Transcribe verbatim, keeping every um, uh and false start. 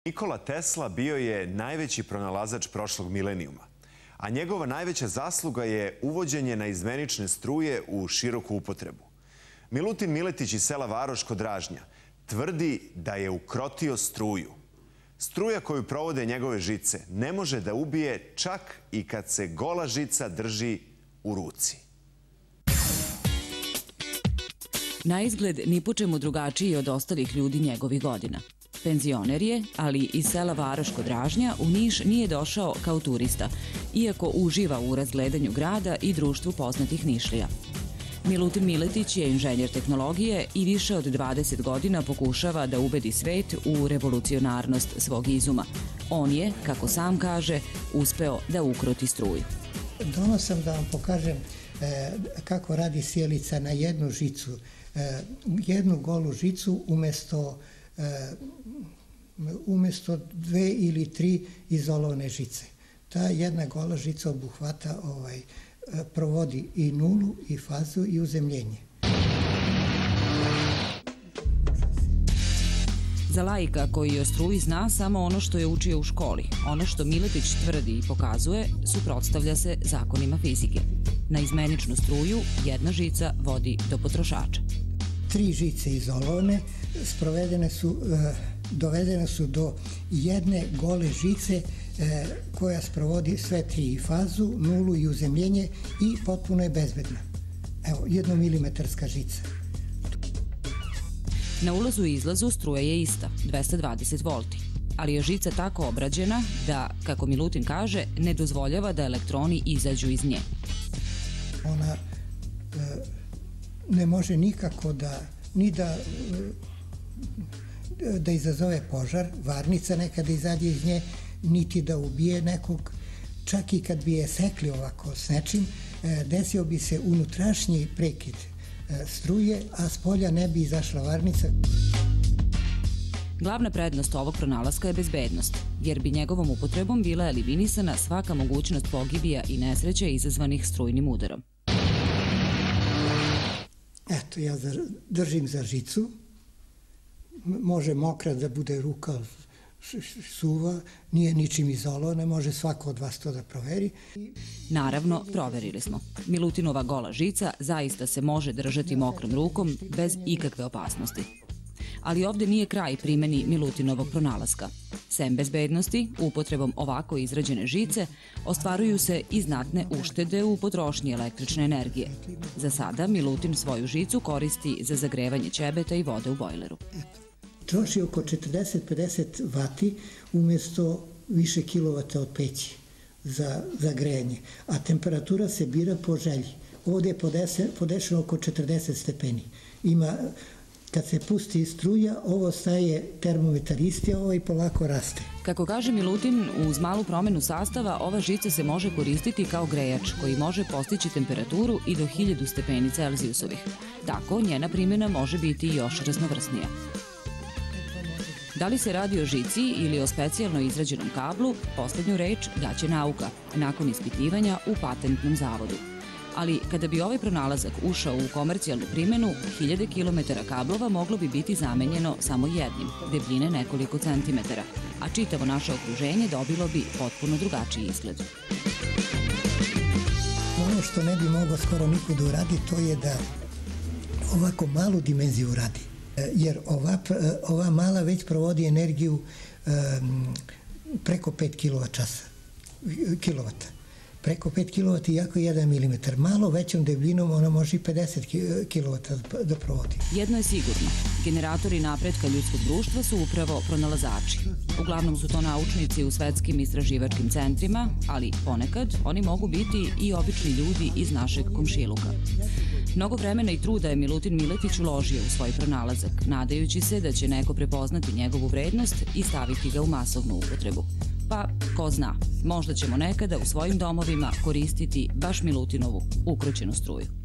Nikola Tesla bio je najveći pronalazač prošlog milenijuma, a njegova najveća zasluga je uvođenje naizmenične struje u široku upotrebu. Milutin Miletich iz sela Varoš kod Dražnja tvrdi da je ukrotio struju. Struja koju provode njegove žice ne može da ubije čak i kad se gola žica drži u ruci. Na izgled ni po čemu drugačiji od ostalih ljudi njegovih godina. Penzioner je, ali iz sela Varoš kod Dražnja u Niš nije došao kao turista, iako uživa u razgledanju grada i društvu poznatih Nišlija. Milutin Miletich je inženjer tehnologije i više od dvadeset godina pokušava da ubedi svet u revolucionarnost svog izuma. On je, kako sam kaže, uspeo da ukroti struju. Donao sam da vam pokažem kako radi sjelica na jednu žicu. Jednu golu žicu umjesto umjesto dve ili tri izolovane žice. Ta jedna gola žica obuhvata, ovaj, provodi i nulu, i fazu, i uzemljenje. Za laika koji o struji zna samo ono što je učio u školi, ono što Miletich tvrdi i pokazuje, suprotstavlja se zakonima fizike. Na izmeničnu struju jedna žica vodi do potrošača. Tri žice izolovane sprovedene su, dovedene su do jedne gole žice koja sprovodi sve tri, i fazu, nulu i uzemljenje, i potpuno je bezbedna. Evo, jednomilimetarska žica. Na ulazu i izlazu struja je ista, dvesta dvadeset volti, ali je žica tako obrađena da, kako Milutin kaže, ne dozvoljava da elektroni izađu iz nje. Ona ne može nikako da, ni da, da izazove požar, varnica nekada izađe iz nje, niti da ubije nekog. Čak i kad bi je sekli ovako s nečim, desio bi se unutrašnji prekid struje, a s polja ne bi izašla varnica. Glavna prednost ovog pronalaska je bezbednost, jer bi njegovom upotrebom bila eliminisana svaka mogućnost pogibija i nesreće izazvanih strujnim udarom. Eto, ja držim za žicu, može mokra da bude ruka suva, nije ničim izolovana, može svako od vas to da proveri. Naravno, proverili smo. Milutinova gola žica zaista se može držati mokrom rukom bez ikakve opasnosti. Ali ovde nije kraj primeni Milutinovog pronalaska. Sem bezbednosti, upotrebom ovako izrađene žice ostvaruju se i znatne uštede u potrošnji električne energije. Za sada Milutin svoju žicu koristi za zagrevanje ćebeta i vode u bojleru. Troši oko četrdeset do pedeset vati umjesto više kilovata od peći za, za grejanje, a temperatura se bira po želji. Ovdje je podešeno oko četrdeset stepeni. Ima, kad se pusti struja, ovo staje termometar isti, a ovo i polako raste. Kako kaže Milutin, uz malu promenu sastava ova žica se može koristiti kao grejač koji može postići temperaturu i do hiljadu stepeni Celzijusovih. Tako njena primjena može biti još raznovrsnija. Da li se radi o žici ili o specijalno izrađenom kablu, poslednju reč daće nauka, nakon ispitivanja u patentnom zavodu. Ali kada bi ovaj pronalazak ušao u komercijalnu primjenu, hiljade kilometara kablova moglo bi biti zamenjeno samo jednim, debljine nekoliko centimetara, a čitavo naše okruženje dobilo bi potpuno drugačiji izgled. Ono što ne bi moglo skoro niko da uradi, to je da ovako malu dimenziju uradi. Jer ova, ova mala već provodi energiju um, preko pet kilovata. Preko pet kilovata, iako je jedan milimetar. Malo većom debljinom ona može i pedeset kilovata da provodi. Jedno je sigurno. Generatori napretka ljudskog društva su upravo pronalazači. Uglavnom su to naučnici u svetskim istraživačkim centrima, ali ponekad oni mogu biti i obični ljudi iz našeg komšiluka. Mnogo vremena i truda je Milutin Miletich uložio u svoj pronalazak, nadajući se da će neko prepoznati njegovu vrednost i staviti ga u masovnu upotrebu. Pa, ko zna, možda ćemo nekada u svojim domovima koristiti baš Milutinovu ukroćenu struju.